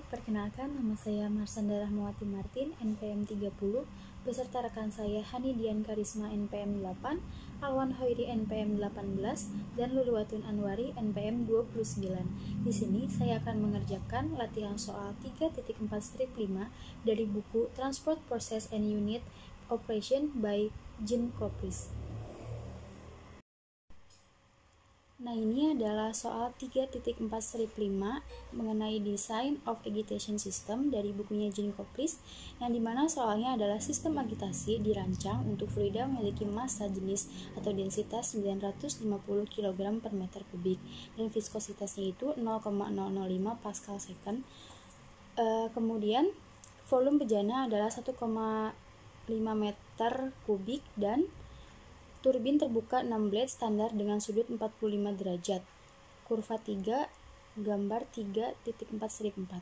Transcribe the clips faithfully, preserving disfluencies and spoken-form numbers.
Perkenalkan, nama saya Marsanda Rahmawati Martin, N P M tiga puluh, beserta rekan saya Hani Dian Karisma N P M delapan, Alwan Hoiri N P M delapan belas, dan Luluwatun Anwari N P M dua puluh sembilan. Di sini saya akan mengerjakan latihan soal tiga titik empat strip lima dari buku Transport Process and Unit Operation by Jean Koplis. Nah, ini adalah soal tiga titik empat strip lima mengenai Design of Agitation System dari bukunya Jean Koplis, yang dimana soalnya adalah sistem agitasi dirancang untuk fluida memiliki massa jenis atau densitas sembilan ratus lima puluh kilogram per meter kubik dan viskositasnya itu nol koma nol nol lima pascal second. E, kemudian volume bejana adalah satu koma lima meter kubik dan turbin terbuka enam blade standar dengan sudut empat puluh lima derajat. Kurva tiga, gambar tiga titik empat strip empat.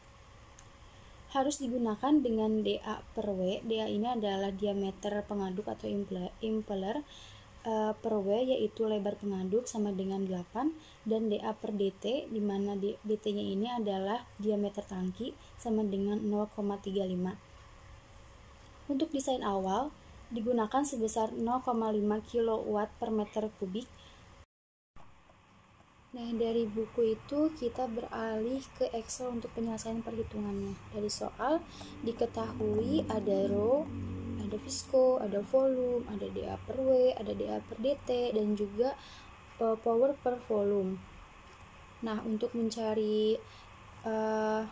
Harus digunakan dengan D A per W. D A ini adalah diameter pengaduk atau impeller uh, per W, yaitu lebar pengaduk sama dengan delapan, dan D A per D T, di mana D T-nya ini adalah diameter tangki sama dengan nol koma tiga lima. Untuk desain awal, digunakan sebesar nol koma lima kilowatt per meter kubik. Nah, dari buku itu kita beralih ke Excel untuk penyelesaian perhitungannya. Dari soal diketahui ada rho, ada visko, ada volume, ada D A per W, ada D A per D T, dan juga uh, power per volume. Nah, untuk mencari uh,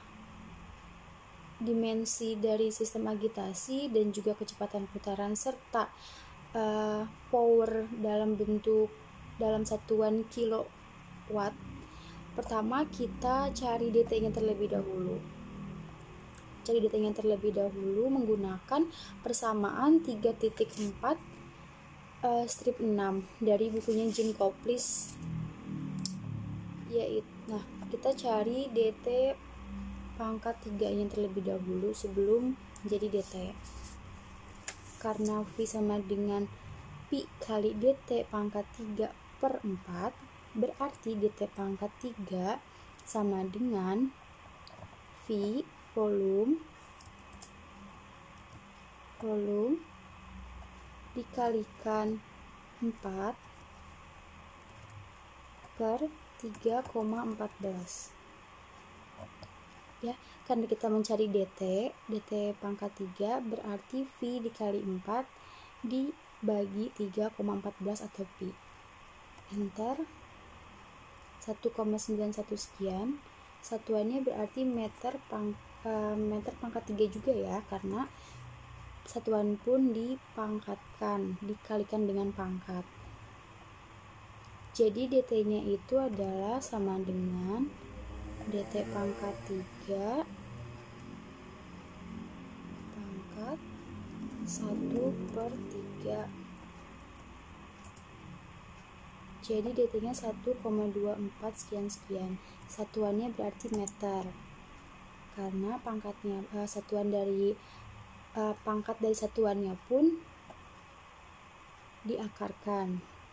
dimensi dari sistem agitasi dan juga kecepatan putaran serta uh, power dalam bentuk dalam satuan kilowatt. Pertama kita cari D T-nya terlebih dahulu. Cari D T-nya terlebih dahulu menggunakan persamaan tiga titik empat uh, strip enam dari bukunya Jean Koplis. Yaitu, nah, kita cari D T pangkat tiga nya terlebih dahulu sebelum jadi D T. Karena V sama dengan Pi kali D T pangkat tiga per empat, berarti D T pangkat tiga sama dengan V volume volume dikalikan empat per tiga koma empat belas. Ya, karena kita mencari D T, D T pangkat tiga berarti V dikali empat dibagi tiga koma empat belas atau Pi. Enter. satu koma sembilan satu sekian. Satuannya berarti meter pang, uh, meter pangkat tiga juga ya, karena satuan pun dipangkatkan, dikalikan dengan pangkat. Jadi D T-nya itu adalah sama dengan D T pangkat tiga pangkat satu per tiga. Jadi D T-nya satu koma dua empat sekian-sekian. Satuannya berarti meter. Karena pangkatnya uh, satuan dari uh, pangkat dari satuannya pun diakarkan.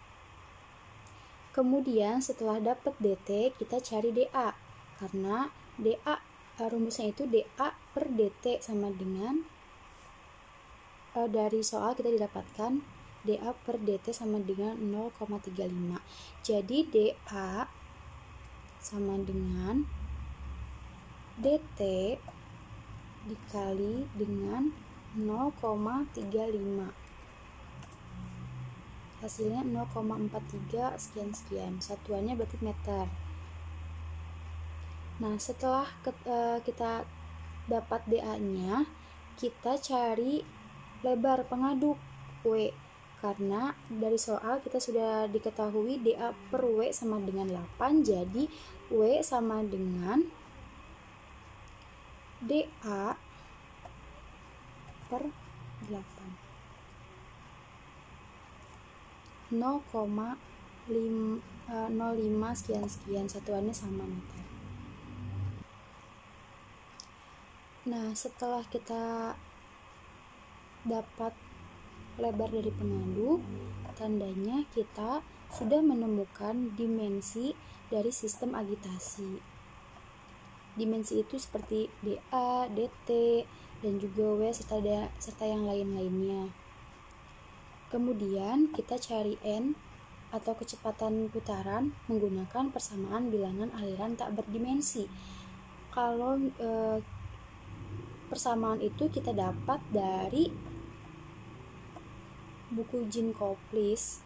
Kemudian setelah dapat D T, kita cari D A. Karena D A rumusnya itu D A per D T sama dengan uh, dari soal kita didapatkan D A per D T sama dengan nol koma tiga lima. Jadi D A sama dengan D T dikali dengan nol koma tiga lima. Hasilnya nol koma empat tiga sekian-sekian. Satuannya berarti meter. Nah, setelah kita dapat D A-nya, kita cari lebar pengaduk W. Karena dari soal kita sudah diketahui D A per W sama dengan delapan, jadi W sama dengan D A per delapan. nol koma nol lima sekian-sekian, satuannya sama meter. Nah, setelah kita dapat lebar dari pengaduk, tandanya kita sudah menemukan dimensi dari sistem agitasi. dimensi itu seperti dA, dt, dan juga W serta, da, serta yang lain-lainnya. Kemudian kita cari N atau kecepatan putaran menggunakan persamaan bilangan aliran tak berdimensi. Kalau e, persamaan itu kita dapat dari buku Jean Koplis.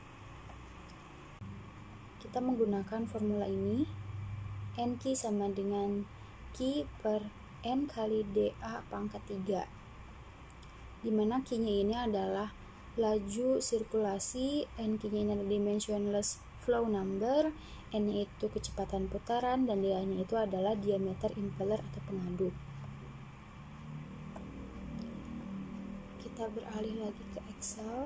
Kita menggunakan formula ini, N Q sama dengan Q per N kali dA pangkat tiga, dimana Q-nya ini adalah laju sirkulasi, N Q-nya ini adalah dimensionless flow number, N-nya itu kecepatan putaran, dan dA-nya itu adalah diameter impeller atau pengaduk. Kita beralih lagi ke Excel.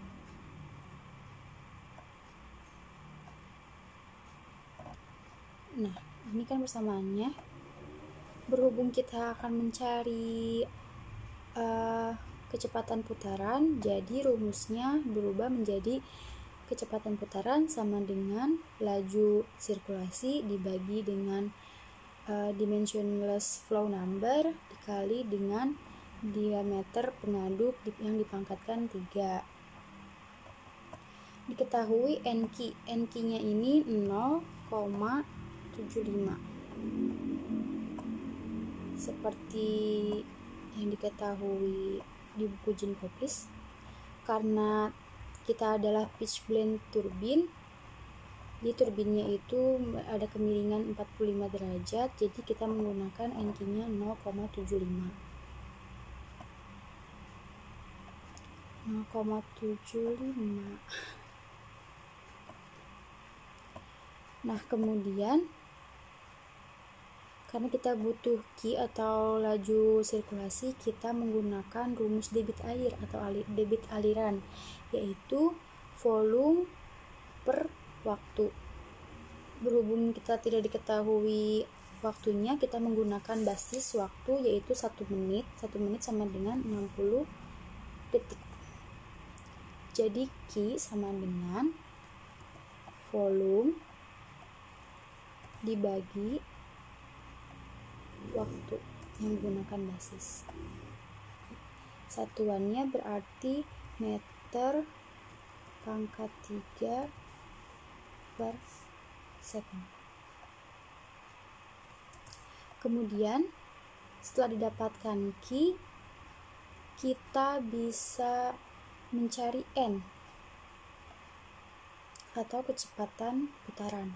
Nah, ini kan persamaannya. Berhubung kita akan mencari uh, kecepatan putaran, jadi rumusnya berubah menjadi kecepatan putaran sama dengan laju sirkulasi dibagi dengan uh, dimensionless flow number dikali dengan diameter pengaduk yang dipangkatkan tiga. Diketahui N Q, N Q-nya ini nol koma tujuh lima. Seperti yang diketahui di buku Jean Koplis, karena kita adalah pitch blend turbin, di turbinnya itu ada kemiringan empat puluh lima derajat, jadi kita menggunakan N Q-nya nol koma tujuh lima. nol koma tujuh lima. Nah, kemudian karena kita butuh Q atau laju sirkulasi, kita menggunakan rumus debit air atau ali, debit aliran, yaitu volume per waktu. Berhubung kita tidak diketahui waktunya, kita menggunakan basis waktu, yaitu satu menit. satu menit sama dengan enam puluh detik. Jadi Q sama dengan volume dibagi waktu yang menggunakan basis. Satuannya berarti meter pangkat tiga per second. Kemudian setelah didapatkan Q, kita bisa mencari N atau kecepatan putaran.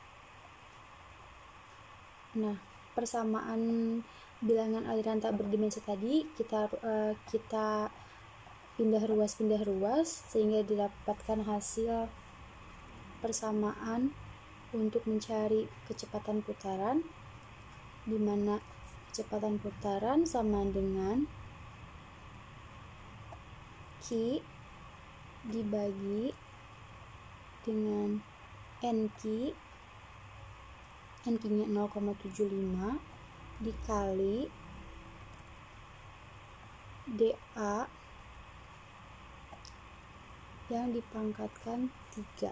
Nah, persamaan bilangan aliran tak berdimensi tadi kita uh, kita pindah ruas pindah ruas sehingga didapatkan hasil persamaan untuk mencari kecepatan putaran, di mana kecepatan putaran sama dengan Q dibagi dengan N Q, N Q-nya nol koma tujuh lima dikali dA yang dipangkatkan tiga.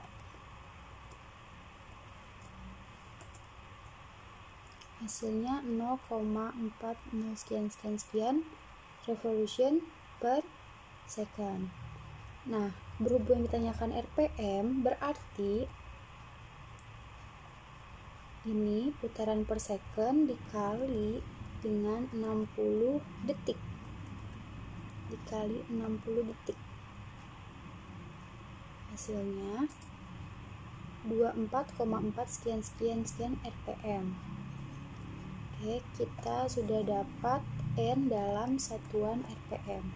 Hasilnya nol koma empat nol sekian sekian sekian revolution per second. Nah, berhubung ditanyakan R P M, berarti ini putaran per second dikali dengan enam puluh detik. Dikali enam puluh detik. Hasilnya dua puluh empat koma empat sekian sekian sekian R P M. Oke, kita sudah dapat N dalam satuan R P M.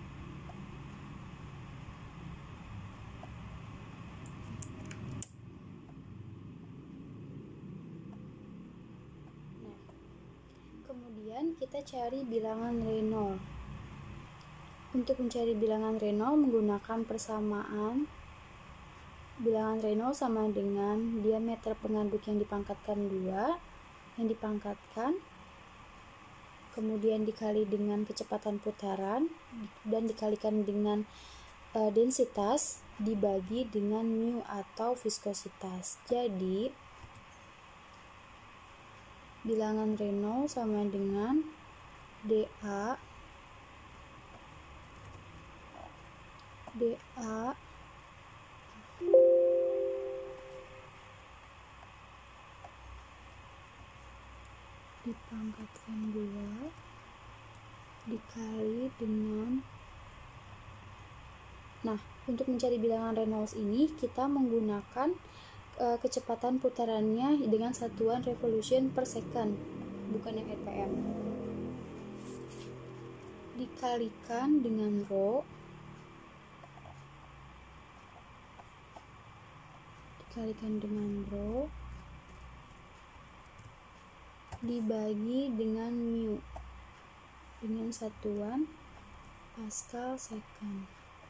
Kemudian kita cari bilangan Reynolds. Untuk mencari bilangan Reynolds menggunakan persamaan bilangan Reynolds sama dengan diameter pengaduk yang dipangkatkan dua, yang dipangkatkan, kemudian dikali dengan kecepatan putaran, dan dikalikan dengan uh, densitas, dibagi dengan mu atau viskositas. Jadi bilangan Reynolds sama dengan dA dA dipangkatkan dua dikali dengan, nah untuk mencari bilangan Reynolds ini kita menggunakan e, kecepatan putarannya dengan satuan revolution per second, bukan yang R P M, dikalikan dengan rho dikalikan dengan rho dibagi dengan mu dengan satuan Pascal second.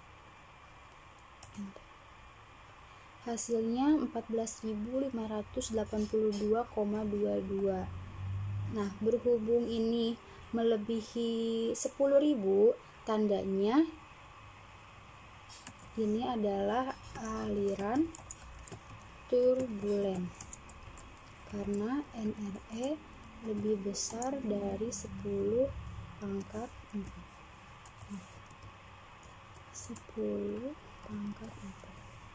Hasilnya empat belas ribu lima ratus delapan puluh dua koma dua dua. Nah, berhubung ini melebihi sepuluh ribu, tandanya ini adalah aliran turbulen karena N R E lebih besar dari sepuluh pangkat empat. sepuluh pangkat empat.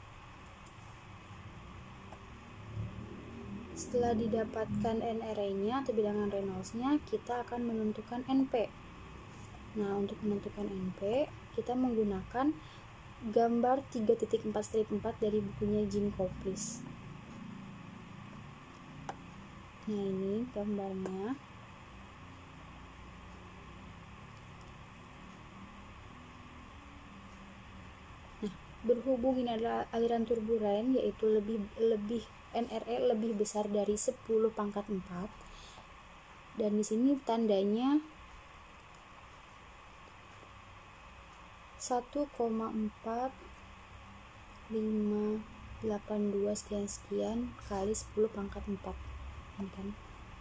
Setelah didapatkan N R E-nya atau bilangan Reynolds-nya, kita akan menentukan N P. Nah, untuk menentukan N P, kita menggunakan gambar tiga titik empat strip empat dari bukunya Jean Koplis. Nah, ini gambarnya. Nah, berhubung ini adalah aliran turbulen, yaitu lebih lebih N R E lebih besar dari sepuluh pangkat empat. Dan di sini tandanya satu koma empat lima delapan dua sekian sekian kali sepuluh pangkat empat. Kan?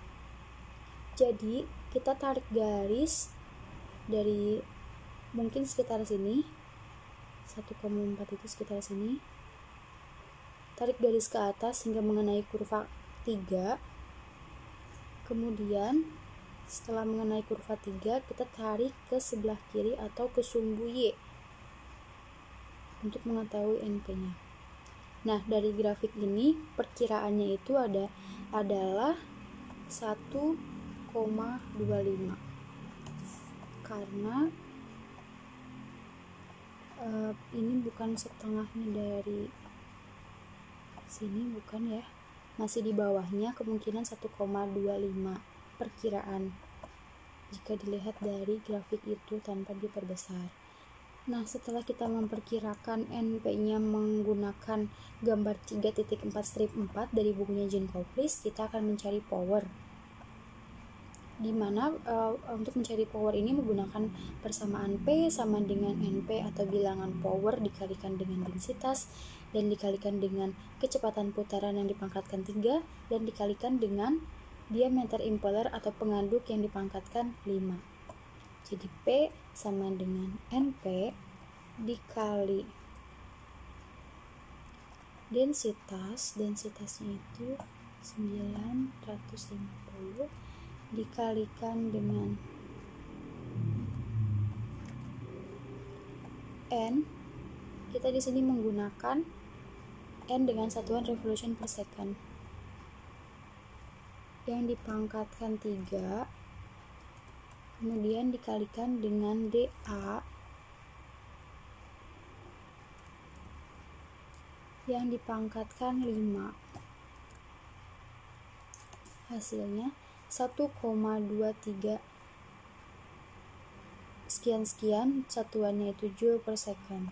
Jadi kita tarik garis dari mungkin sekitar sini, satu koma empat itu sekitar sini, tarik garis ke atas hingga mengenai kurva tiga. Kemudian setelah mengenai kurva tiga, kita tarik ke sebelah kiri atau ke sumbu Y untuk mengetahui N P-nya. Nah, dari grafik ini perkiraannya itu ada adalah satu koma dua lima. Karena uh, ini bukan setengahnya dari sini, bukan ya. Masih di bawahnya, kemungkinan satu koma dua lima perkiraan jika dilihat dari grafik itu tanpa diperbesar. Nah, setelah kita memperkirakan N P-nya menggunakan gambar tiga titik empat strip empat dari bukunya Jean Koplis, kita akan mencari power. Di mana uh, untuk mencari power ini menggunakan persamaan P sama dengan N P atau bilangan power dikalikan dengan densitas dan dikalikan dengan kecepatan putaran yang dipangkatkan tiga dan dikalikan dengan diameter impeller atau penganduk yang dipangkatkan lima. Jadi P sama dengan N P dikali densitas, densitasnya itu sembilan ratus lima puluh dikalikan dengan N. Kita di sini menggunakan N dengan satuan revolution per second yang dipangkatkan tiga, kemudian dikalikan dengan dA yang dipangkatkan lima. Hasilnya satu koma dua tiga sekian-sekian, satuannya itu joule per second.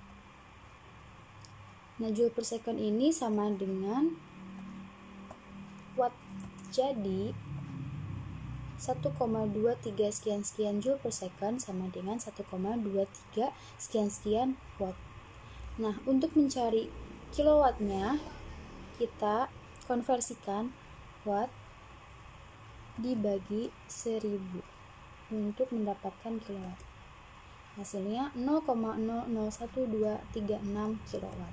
Nah, joule per second ini sama dengan watt. Jadi satu koma dua tiga sekian-sekian joule per second sama dengan satu koma dua tiga sekian-sekian watt. Nah, untuk mencari kilowattnya, kita konversikan watt dibagi seribu untuk mendapatkan kilowatt. Hasilnya nol koma nol nol satu dua tiga enam kilowatt.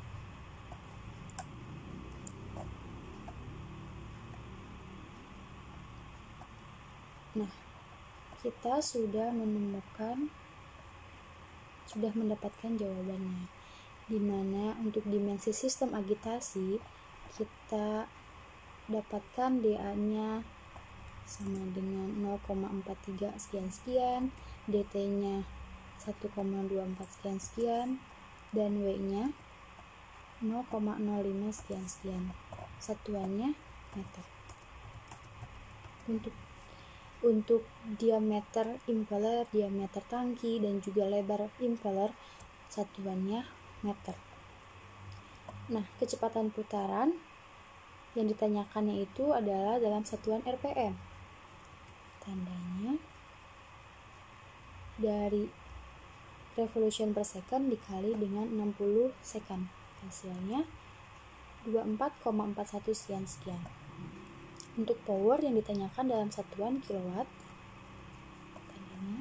kita sudah menemukan sudah mendapatkan jawabannya, dimana untuk dimensi sistem agitasi kita dapatkan D A-nya sama dengan nol koma empat tiga sekian sekian, D T-nya satu koma dua empat sekian sekian, dan W-nya nol koma nol lima sekian sekian. Satuannya meter. Untuk untuk diameter impeller, diameter tangki, dan juga lebar impeller, satuannya meter. Nah, kecepatan putaran yang ditanyakannya itu adalah dalam satuan R P M. Tandanya dari revolution per second dikali dengan enam puluh second. Hasilnya dua puluh empat koma empat satu sekian sekian. Untuk power yang ditanyakan dalam satuan kilowatt, tandanya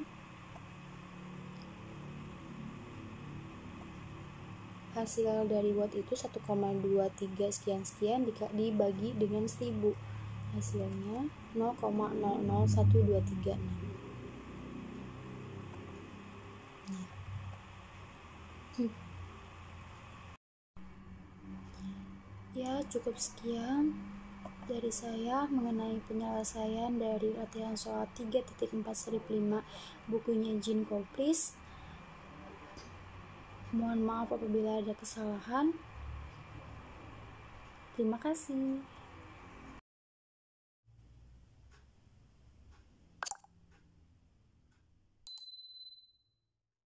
hasil dari watt itu satu koma dua tiga sekian sekian dibagi dengan seribu. Hasilnya nol koma nol nol satu dua tiga enam. Nah. Hmm. Ya, cukup sekian dari saya mengenai penyelesaian dari latihan soal tiga titik empat strip lima bukunya Jean Koplis. Mohon maaf apabila ada kesalahan. Terima kasih.